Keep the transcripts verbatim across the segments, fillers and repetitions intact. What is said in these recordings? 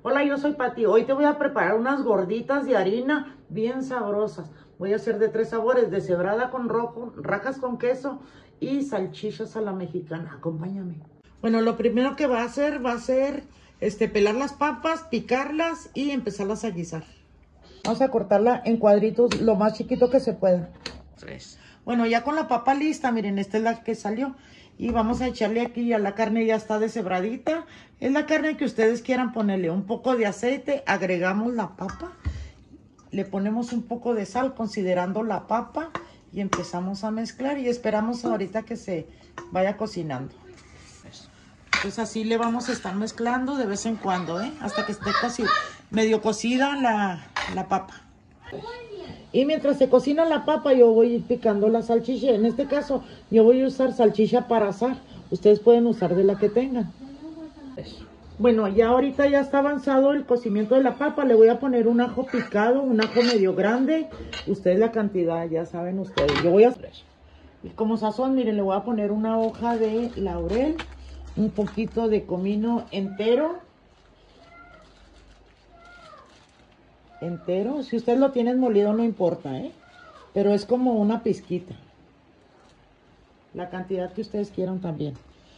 Hola, yo soy Pati. Hoy te voy a preparar unas gorditas de harina bien sabrosas. Voy a hacer de tres sabores, deshebrada con rojo, rajas con queso y salchichas a la mexicana. Acompáñame. Bueno, lo primero que va a hacer va a ser este, pelar las papas, picarlas y empezarlas a guisar. Vamos a cortarla en cuadritos lo más chiquito que se pueda. Tres. Bueno, ya con la papa lista, miren, esta es la que salió. Y vamos a echarle aquí, ya la carne ya está deshebradita. Es la carne que ustedes quieran ponerle. Un poco de aceite, agregamos la papa. Le ponemos un poco de sal considerando la papa. Y empezamos a mezclar y esperamos ahorita que se vaya cocinando. Entonces así le vamos a estar mezclando de vez en cuando, ¿eh? Hasta que esté cocida, medio cocida la, la papa. Y mientras se cocina la papa, yo voy a ir picando la salchicha. En este caso, yo voy a usar salchicha para asar. Ustedes pueden usar de la que tengan. Bueno, ya ahorita ya está avanzado el cocimiento de la papa. Le voy a poner un ajo picado, un ajo medio grande. Ustedes la cantidad, ya saben ustedes. Yo voy a... Y como sazón, miren, le voy a poner una hoja de laurel, un poquito de comino entero. Entero, si ustedes lo tienen molido no importa, ¿eh? Pero es como una pizquita. La cantidad que ustedes quieran también.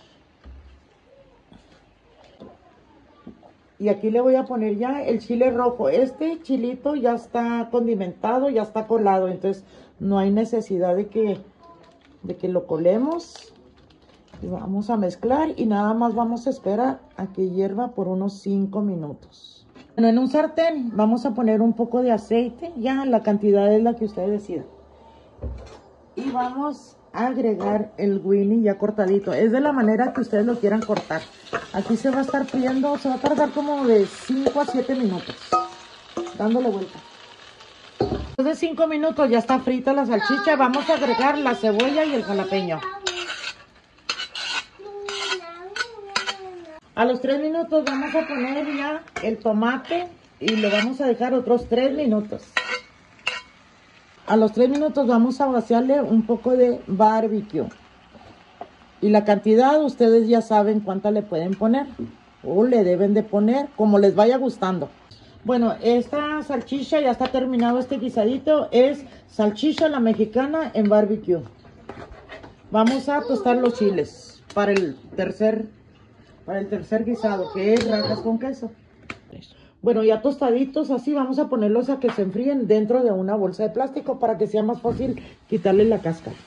Y aquí le voy a poner ya el chile rojo. Este chilito ya está condimentado, ya está colado. Entonces no hay necesidad de que, de que lo colemos. Y vamos a mezclar y nada más vamos a esperar a que hierva por unos cinco minutos. Bueno, en un sartén vamos a poner un poco de aceite. Ya la cantidad es la que ustedes decidan. Y vamos a agregar el Winnie ya cortadito. Es de la manera que ustedes lo quieran cortar. Aquí se va a estar friendo, se va a tardar como de cinco a siete minutos. Dándole vuelta. Después de cinco minutos ya está frita la salchicha. Vamos a agregar la cebolla y el jalapeño. A los tres minutos vamos a poner ya el tomate y lo vamos a dejar otros tres minutos. A los tres minutos vamos a vaciarle un poco de barbecue. Y la cantidad ustedes ya saben cuánta le pueden poner. O le deben de poner como les vaya gustando. Bueno, esta salchicha ya está terminado este guisadito. Es salchicha a la mexicana en barbecue. Vamos a tostar los chiles para el tercer Para el tercer guisado, que es rajas con queso. Bueno, ya tostaditos así, vamos a ponerlos a que se enfríen dentro de una bolsa de plástico para que sea más fácil quitarle la cáscara.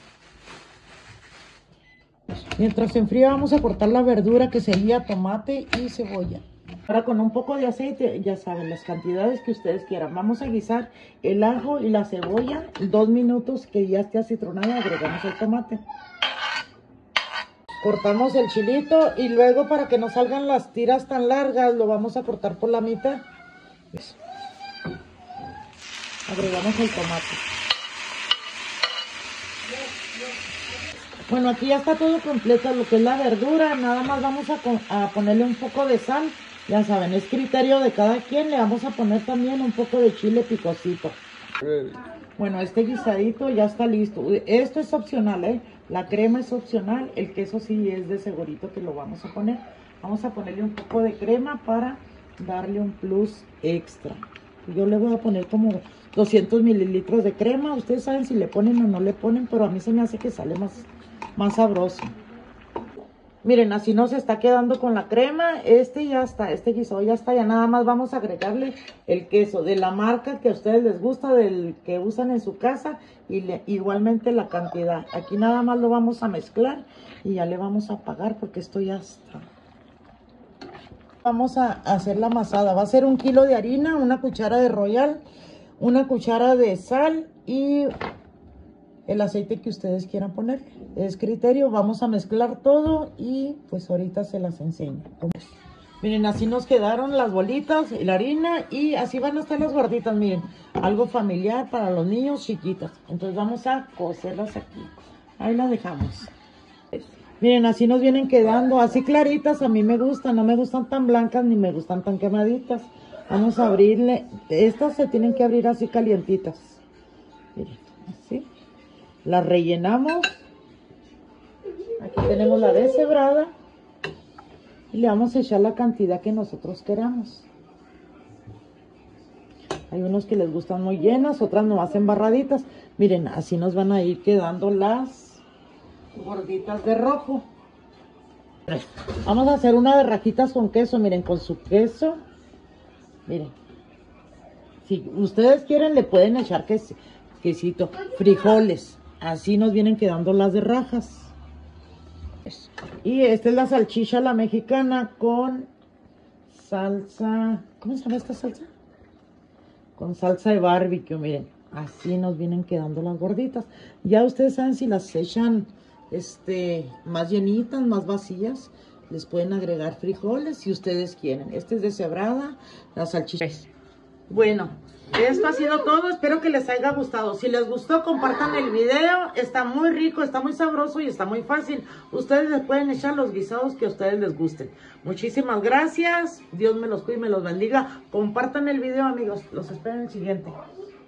Mientras se enfría vamos a cortar la verdura que sería tomate y cebolla. Ahora con un poco de aceite, ya saben, las cantidades que ustedes quieran. Vamos a guisar el ajo y la cebolla, dos minutos que ya esté acitronada, agregamos el tomate. Cortamos el chilito y luego para que no salgan las tiras tan largas lo vamos a cortar por la mitad. Eso. Agregamos el tomate. Bueno, aquí ya está todo completo lo que es la verdura. Nada más vamos a, a ponerle un poco de sal. Ya saben, es criterio de cada quien. Le vamos a poner también un poco de chile picosito. Bueno, este guisadito ya está listo. Esto es opcional, ¿eh? La crema es opcional, el queso sí es de segurito que lo vamos a poner. Vamos a ponerle un poco de crema para darle un plus extra. Yo le voy a poner como doscientos mililitros de crema. Ustedes saben si le ponen o no le ponen, pero a mí se me hace que sale más, más sabroso. Miren, así nos está quedando con la crema. Este ya está, este guisado ya está. Ya nada más vamos a agregarle el queso de la marca que a ustedes les gusta, del que usan en su casa. Y le, igualmente la cantidad. Aquí nada más lo vamos a mezclar y ya le vamos a apagar porque esto ya está. Vamos a hacer la amasada. Va a ser un kilo de harina, una cuchara de royal, una cuchara de sal y el aceite que ustedes quieran poner. Es criterio. Vamos a mezclar todo y pues ahorita se las enseño. Miren, así nos quedaron las bolitas y la harina y así van a estar las gorditas, miren. Algo familiar para los niños chiquitos. Entonces vamos a cocerlas aquí. Ahí las dejamos. Miren, así nos vienen quedando, así claritas. A mí me gustan, no me gustan tan blancas ni me gustan tan quemaditas. Vamos a abrirle. Estas se tienen que abrir así calientitas. Miren, así. Las rellenamos. Aquí tenemos la deshebrada. Y le vamos a echar la cantidad que nosotros queramos. Hay unos que les gustan muy llenas, otras nomás embarraditas. Miren, así nos van a ir quedando las gorditas de rojo. Vamos a hacer una de rajitas con queso, miren, con su queso. Miren. Si ustedes quieren, le pueden echar ques, quesito, frijoles. Así nos vienen quedando las de rajas. Y esta es la salchicha a la mexicana con salsa. ¿Cómo se llama esta salsa? Con salsa de barbecue, miren. Así nos vienen quedando las gorditas. Ya ustedes saben si las echan este, más llenitas, más vacías. Les pueden agregar frijoles si ustedes quieren. Este es deshebrada, la salchicha. Bueno, esto ha sido todo. Espero que les haya gustado. Si les gustó, compartan el video. Está muy rico, está muy sabroso y está muy fácil. Ustedes les pueden echar los guisados que a ustedes les gusten. Muchísimas gracias. Dios me los cuide y me los bendiga. Compartan el video, amigos. Los espero en el siguiente.